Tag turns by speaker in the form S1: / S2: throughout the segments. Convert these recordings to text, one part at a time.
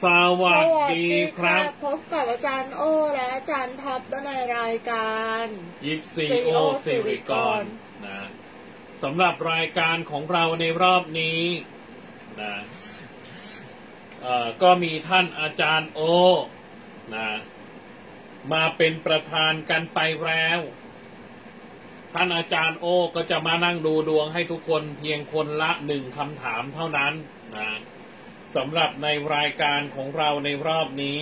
S1: สวัสดีครับ
S2: พบกับอาจารย์โอและอาจารย์ท็อปในรายการ
S1: ยิปซีโอสิริกรนะสำหรับรายการของเราในรอบนี้นะก็มีท่านอาจารย์โอนะมาเป็นประธานกันไปแล้วท่านอาจารย์โอก็จะมานั่งดูดวงให้ทุกคนเพียงคนละ1 คำถามเท่านั้นนะสำหรับในรายการของเราในรอบนี้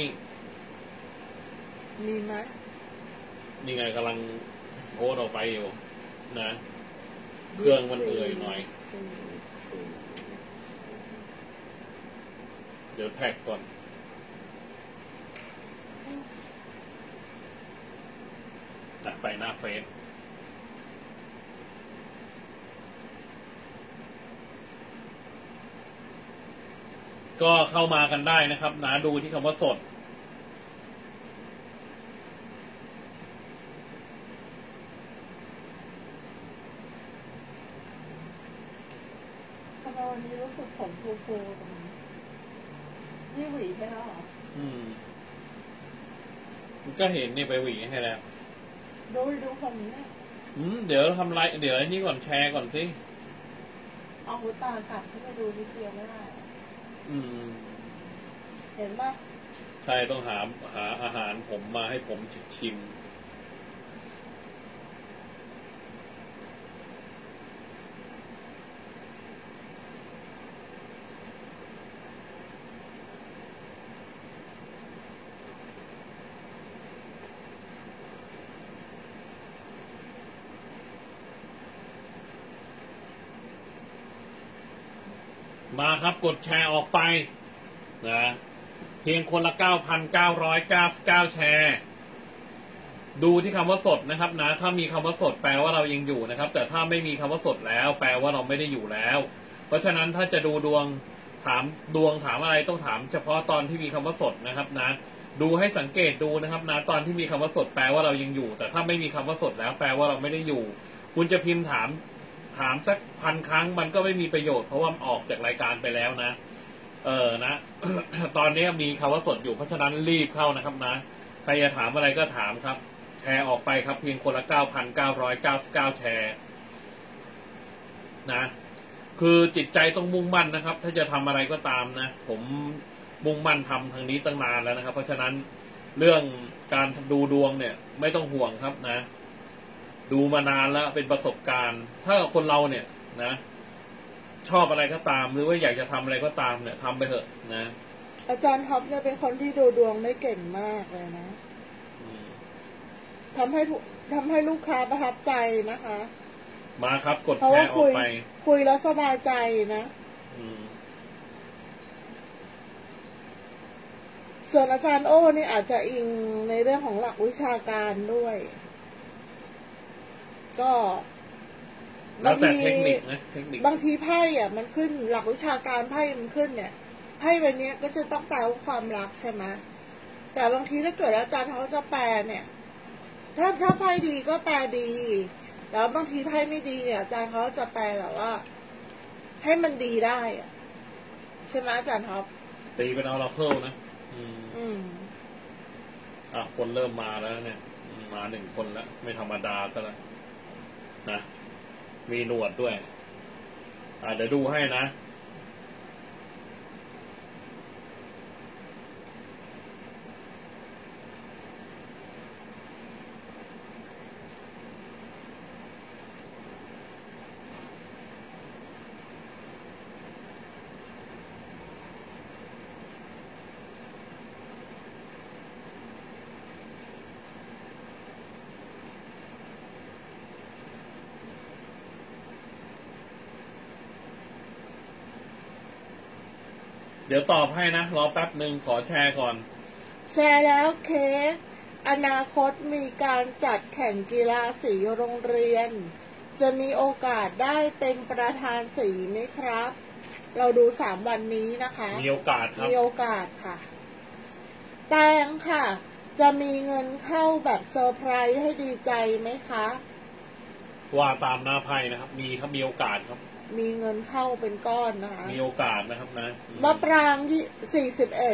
S2: มีไหม
S1: นี่ไงกำลังโพสออกไปอยู่นะเครื่องมันเอื่อยหน่อยเดี๋ยวแท็กก่อนตัดไปหน้าเฟซก็เข้ามากันได้นะครับนะดูที่คำว่าสด
S2: ทำไมวันนี้รู้สึกผมฟูๆจังนี่หวีไปแล้วเหรอ
S1: ก็เห็นนี่ไปหวีให้แล้ว
S2: ดูผมเนี่ย
S1: เดี๋ยวทำไรเดี๋ยวอันนี้ก่อนแชร์ก่อนสิ
S2: เอาหูตากลับเข้าไปดูนิดเดียวไม่ได้เห็นปะ
S1: ใช่ต้องหาอาหารผมมาให้ผมชิมมาครับกดแชร์ออกไปนะเพียงคนละ 9,999 แชร์ดูที่คำว่าสดนะครับนะถ้ามีคำว่าสดแปลว่าเรายังอยู่นะครับแต่ถ้าไม่มีคำว่าสดแล้วแปลว่าเราไม่ได้อยู่แล้วเพราะฉะนั้นถ้าจะดูดวงถามอะไรต้องถามเฉพาะตอนที่มีคำว่าสดนะครับนะดูให้สังเกตดูนะครับนะตอนที่มีคำว่าสดแปลว่าเรายังอยู่แต่ถ้าไม่มีคำว่าสดแล้วแปลว่าเราไม่ได้อยู่คุณจะพิมพ์ถามสัก1,000 ครั้งมันก็ไม่มีประโยชน์เพราะว่าออกจากรายการไปแล้วนะนะ ตอนนี้มีคำว่าสดอยู่เพราะฉะนั้นรีบเข้านะครับนะใครจะถามอะไรก็ถามครับแชร์ออกไปครับเพียงคนละ 9,999 แชร์นะคือจิตใจต้องมุ่งมั่นนะครับถ้าจะทำอะไรก็ตามนะผมมุ่งมั่นทำทางนี้ตั้งนานแล้วนะครับเพราะฉะนั้นเรื่องการดูดวงเนี่ยไม่ต้องห่วงครับนะดูมานานแล้วเป็นประสบการณ์ถ้าคนเราเนี่ยนะชอบอะไรก็ตามหรือว่าอยากจะทำอะไรก็ตามเนี่ยทำไปเถอะนะ
S2: อาจารย์ท็อปเนี่ยเป็นคนที่ดูดวงได้เก่งมากเลยนะทำให้ลูกค้าประทับใจนะคะ
S1: มาครับกดแชร์ออกไป
S2: คุยแล้วสบายใจนะส่วนอาจารย์โอ้นี่อาจจะอิงในเรื่องของหลักวิชาการด้วยก็บางทีบางทีไพ่อ่ะมันขึ้นหลักวิชาการไพ่มันขึ้นเนี่ยไพ่ใบนี้ก็จะต้องแปลว่าความรักใช่ไหมแต่บางทีถ้าเกิดอาจารย์เขาจะแปลเนี่ยถ้าไพ่ดีก็แปลดีแล้วบางทีไพ่ไม่ดีเนี่ยอาจารย์เขาจะแปลแบบว่าให้มันดีได้อ่ะใช่ไหมอาจารย์ครับ
S1: ตีเป็นออราเคิลนะคนเริ่มมาแล้วเนี่ยมา1 คนแล้วไม่ธรรมดาซะแล้วนะมีหนวดด้วยเดี๋ยวดูให้นะเดี๋ยวตอบให้นะรอแป๊บหนึ่งขอแชร์ก่อน
S2: แชร์แล้วเค้กอนาคตมีการจัดแข่งกีฬาสีโรงเรียนจะมีโอกาสได้เป็นประธานสีไหมครับเราดู3 วันนี้นะคะ
S1: มีโอกาสครับ
S2: มีโอกาสค่ะแตงค่ะจะมีเงินเข้าแบบเซอร์ไพรส์ให้ดีใจไหมคะ
S1: ว่าตามหน้าไพ่นะครับมีครับมีโอกาสครับ
S2: มีเงินเข้าเป็นก้อนนะคะ
S1: มีโอกาสนะครับนะ
S2: มะปราง41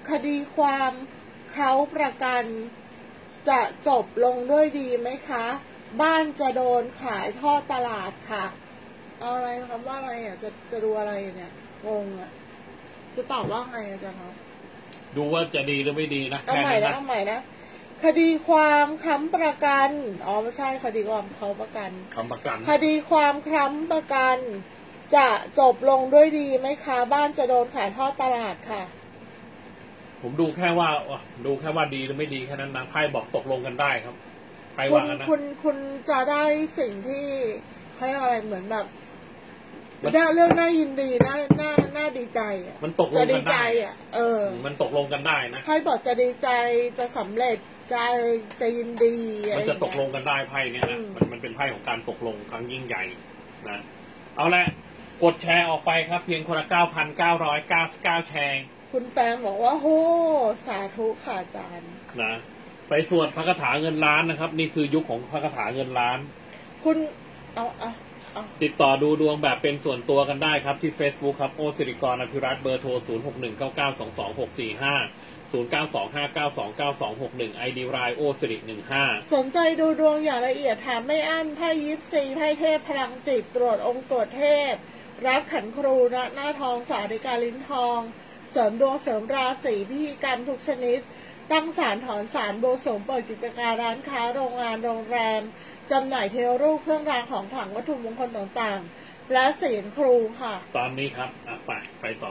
S2: คดีความเขาประกันจะจบลงด้วยดีไหมคะบ้านจะโดนขายทอดตลาดค่ะเอาอะไรคำว่าอะไรอ่ะจะดูอะไรเนี่ยงงอ่ะจะตอบว่าไงอาจารย์ครับ
S1: ดูว่าจะดีหรือไม่ดีนะ
S2: เอาใหม่นะคดีความค้ำประกันอ๋อไม่ใช่คดีความเขาประกัน
S1: ค้ำประกัน
S2: คดีความค้ำประกันจะจบลงด้วยดีไหมคะบ้านจะโดนขายทอดตลาดค่ะ
S1: ผมดูแค่ว่าดีหรือไม่ดีแค่นั้นนะไพ่บอกตกลงกันได้ครับไพ่ว่ากันนะ
S2: คุณจะได้สิ่งที่เขาเรียกอะไรเหมือนแบบเรื่องน่ายินดีน่าดีใจอ่ะ
S1: มันตกลงกันได้
S2: อ่ะ
S1: มันตกลงกันได้นะ
S2: ไพ่บอกจะดีใจจะสำเร็จจะยินดี
S1: มันจะตกลงกันได้ไพ่เนี้ยนะมันเป็นไพ่ของการตกลงครั้งยิ่งใหญ่นะเอาละกดแชร์ออกไปครับเพียงคนละ 9,999 แชร์
S2: คุณแปงบอกว่าโหสาธุค่ะอาจารย์
S1: นะไปสวดพระคาถาเงินล้านนะครับนี่คือยุคของพระคาถาเงินล้าน
S2: คุณ
S1: ติดต่อดูดวงแบบเป็นส่วนตัวกันได้ครับที่ Facebook ครับโอสิริกรอภิรัตน์เบอร์โทร 0619922645 0925929261 ID รายโอสิริ15
S2: สนใจดูดวงอย่างละเอียดถามไม่อั้นไพ่ยิปซีไพ่เทพพลังจิตตรวจองค์ตรวจเทพรับขันครูณหน้าทองสาริกาลิ้นทองเสริมดวงเสริมราศีพิธีกรรมทุกชนิดตั้งศาลถอนศาลโบสถ์เปิดกิจการร้านค้าโรงงานโรงแรมจำหน่ายเทวรูปเครื่องรางของขลังวัตถุมงคลต่างๆและเสียงครูค่ะ
S1: ตอนนี้ครับไปต่อ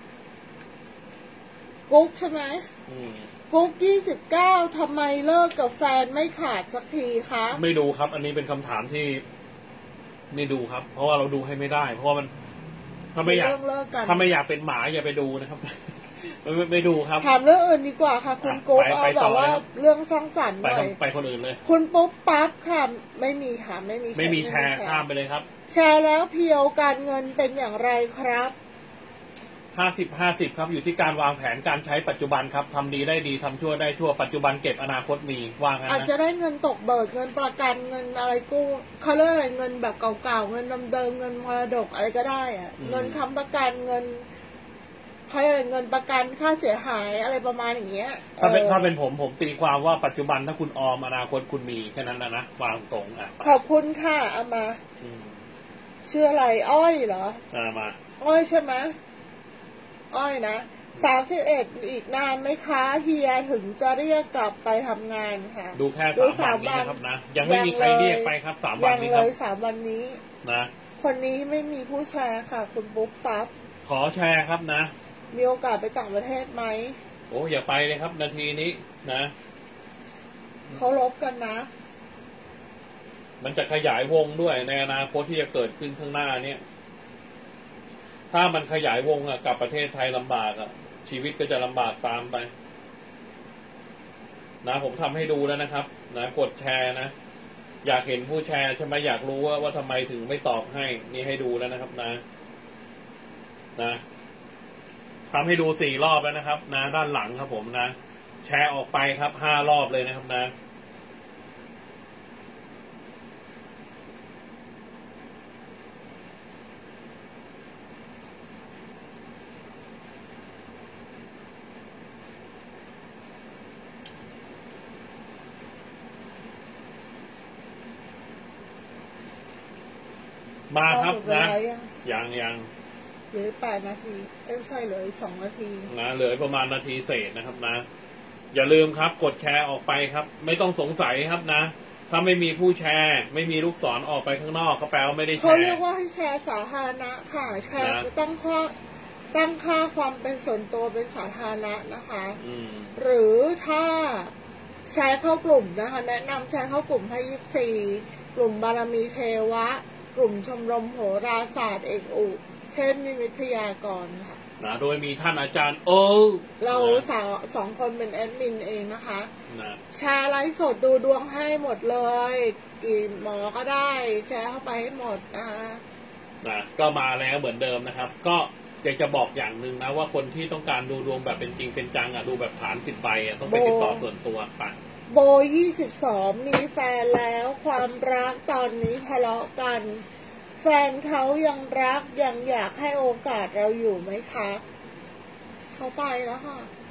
S2: กุ๊กใช่ไหมกุ๊ก29ทำไมเลิกกับแฟนไม่ขาดสักทีคะ
S1: ไม่ดูครับอันนี้เป็นคำถามที่ไม่ดูครับเพราะว่าเราดูให้ไม่ได้เพราะว่ามันถ้าไม่อยากเป็นหมาอย่าไปดูนะครับไม่ดูครับ
S2: ถามเรื่องอื่นดีกว่าค่ะคุณกุ๊กเอาแบบว่าเรื่องสร้างสรรค์หน่อย
S1: ไปคนอื่นเลย
S2: คุณปุ๊บปั๊บค่ะไม่มีค่ะไม่มี
S1: แชร์ข้ามไปเลยครับ
S2: แชร์แล้วเพียวการเงินเป็นอย่างไรครับ
S1: 50ครับอยู่ที่การวางแผนการใช้ปัจจุบันครับทำดีได้ดีทำชั่วได้ชั่วปัจจุบันเก็บอนาคตมีวาง
S2: อาจจะได้เงินตกเบิกเงินประกันเงินอะไรกู้เขาเรียกอะไรเงินแบบเก่าๆเงินเดิมเงินมรดกอะไรก็ได้อะเงินค้ำประกันเงินเขาเรียกเงินประกันค่าเสียหายอะไรประมาณอย่างเงี้ย
S1: ถ้าเป็นผมตีความว่าปัจจุบันถ้าคุณออมอนาคตคุณมีแค่นั้นนะวางตรง
S2: ขอบคุณค่ะเอามาชื่ออะไรอ้อยเหรอ
S1: มา
S2: อ้อยใช่ไหมอ้อยนะ31อีกนานไหมคะเฮียถึงจะเรียกกลับไปทำงานค่ะ
S1: ดูแค่3 วันนี้นะครับนะยังไม่มีใครเรียกไปครับ3 วันนี้ครับ
S2: เลย3 วันนี้
S1: นะ
S2: คนนี้ไม่มีผู้แชร์ค่ะคุณปุ๊บปั๊บ
S1: ขอแชร์ครับนะ
S2: มีโอกาสไปต่างประเทศไหม
S1: โอ้อย่าไปเลยครับนาทีนี้นะ
S2: เขาลบกันนะ
S1: มันจะขยายวงด้วยในอนาคตที่จะเกิดขึ้นข้างหน้าเนี่ยถ้ามันขยายวงกลับประเทศไทยลำบากชีวิตก็จะลำบากตามไปนะผมทำให้ดูแล้วนะครับนะกดแชร์นะอยากเห็นผู้แชร์ใช่ไหมอยากรู้ว่าทำไมถึงไม่ตอบให้นี่ให้ดูแล้วนะครับนะทำให้ดู4 รอบแล้วนะครับนะด้านหลังครับผมนะแชร์ออกไปครับ5 รอบเลยนะครับนะมาครับนะยัง
S2: เหลือ8 นาทีไม่ใช่เหลือ2 นาที
S1: นะเหลือประมาณนาทีเศษนะครับนะอย่าลืมครับกดแชร์ออกไปครับไม่ต้องสงสัยครับนะถ้าไม่มีผู้แชร์ไม่มีลูกศรออกไปข้างนอกเขาแปลว่าไม่ได้แชร์
S2: เขาเรียกว่าให้แชร์สาธารณะค่ะแชร์จะตั้งค่าความเป็นส่วนตัวเป็นสาธารณะนะคะหรือถ้าแชร์เข้ากลุ่มนะคะแนะนำแชร์เข้ากลุ่มให้24กลุ่มบารมีเทวะกลุ่มชมรมโหราศาสตร์เอกอุเทพนิมิตพยากรณ์ค่ะ
S1: นะโดยมีท่านอาจารย์
S2: เรา2 คนเป็นแอดมินเองนะคะแชร์ไลฟ์สดดูดวงให้หมดเลยกี่หมอก็ได้แชร์เข้าไปให้หมดนะคะ
S1: ก็มาแล้วเหมือนเดิมนะครับก็อยากจะบอกอย่างหนึ่งนะว่าคนที่ต้องการดูดวงแบบเป็นจริงเป็นจังดูแบบฐาน10 ใบต้องไปติดต่อส่วนตัวไป
S2: โบ22มีแฟนแล้วความรักตอนนี้ทะเลาะกันแฟนเขายังรักยังอยากให้โอกาสเราอยู่ไหมคะเขาไปแล้วค่ะ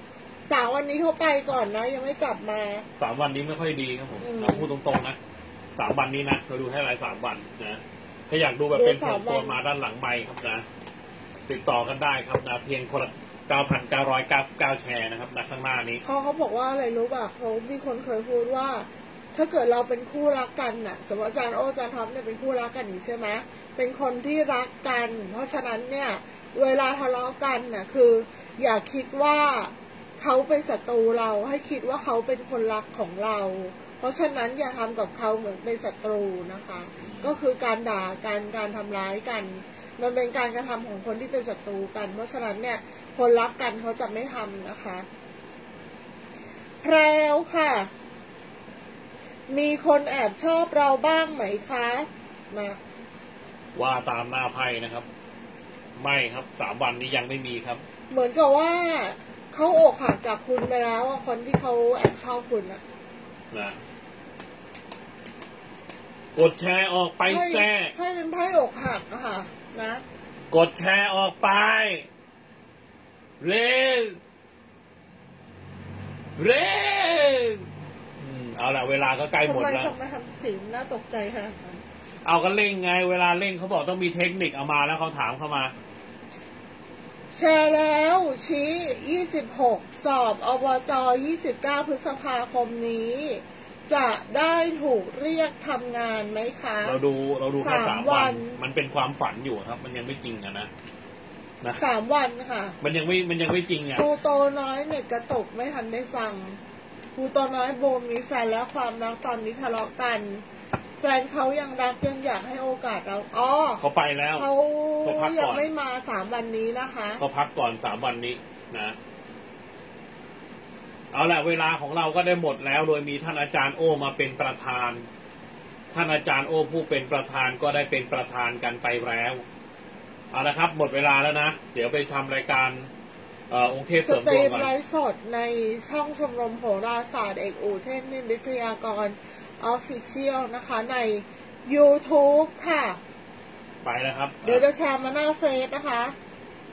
S2: 3 วันนี้เขาไปก่อนนะยังไม่กลับมา
S1: 3 วันนี้ไม่ค่อยดีครับผมเราพูดตรงๆนะ3 วันนี้นะเราดูให้ราย3 วันนะถ้าอยากดูแบบเป็นส่วนตัวมาด้านหลังไมค์ครับนะติดต่อกันได้ครับนะเพียงคนละ 9,999 แชร์นะครับนะข้างหน้านี้
S2: เขาบอกว่าอะไรรู้ป่ะเขามีคนเคยพูดว่าถ้าเกิดเราเป็นคู่รักกันน่ะสมมติอาจารย์โออาจารย์ท็อปเนี่ยเป็นคู่รักกันอย่างใช่ไหมเป็นคนที่รักกันเพราะฉะนั้นเนี่ยเวลาทะเลาะกันน่ะคืออย่าคิดว่าเขาเป็นศัตรูเราให้คิดว่าเขาเป็นคนรักของเราเพราะฉะนั้นอย่าทำกับเขาเหมือนเป็นศัตรูนะคะก็คือการด่ากันการทำร้ายกันมันเป็นการกระทำของคนที่เป็นศัตรูกันเพราะฉะนั้นเนี่ยคนรักกันเขาจะไม่ทำนะคะแพรวค่ะมีคนแอบชอบเราบ้างไหมคะมา
S1: ว่าตามหน้าไพ่นะครับไม่ครับ3 วันนี้ยังไม่มีครับ
S2: เหมือนกับว่าเขาอกหักจากคุณไปแล้วคนที่เขาแอบชอบคุณนะ
S1: กดแชร์ออกไปแซ่
S2: ให้เป็นไพ่อกหักอะค่ะนะ
S1: กดแชร์ออกไปเร็วเอาละเวลาก็ใกล้หมดแล้ว
S2: ทำไมทำสิ่งน่าตกใจขนาดนั้น
S1: เอากันเล่งไงเวลาเล่งเขาบอกต้องมีเทคนิคเอามาแล้วเขาถามเข้ามา
S2: แชร์แล้วชี้26สอบอบจ29พฤษภาคมนี้จะได้ถูกเรียกทำงานไหมคะ
S1: เราดูแค่3 วันมันเป็นความฝันอยู่ครับมันยังไม่จริงนะ
S2: 3 วันค่ะ
S1: มันยังไม่จริง
S2: ครูโตน้อยเน็ตกระตกไม่ทันได้ฟังครูโตน้อยโบมีแฟนแล้วความรักตอนนี้ทะเลาะกันแฟนเขายังรักยังอยากให้โอกาสเรา
S1: เขาไปแล้ว
S2: เขายังไม่มา3 วันนี้นะคะ
S1: เขาพักก่อน3 วันนี้นะเอาละเวลาของเราก็ได้หมดแล้วโดยมีท่านอาจารย์โอมาเป็นประธานท่านอาจารย์โอผู้เป็นประธานก็ได้เป็นประธานกันไปแล้วเอาละครับหมดเวลาแล้วนะเดี๋ยวไปทำรายการองค์เทพเสริมดวงก่อน
S2: ไลฟ์สดในช่องชมรมโหราศาสตร์เอกอู่เทพนิมิตพยากรณ์Official นะคะใน YouTube ค่ะ
S1: ไปแล้วครับ
S2: เดี๋ยวจะแชร์มาหน้าเฟซนะคะ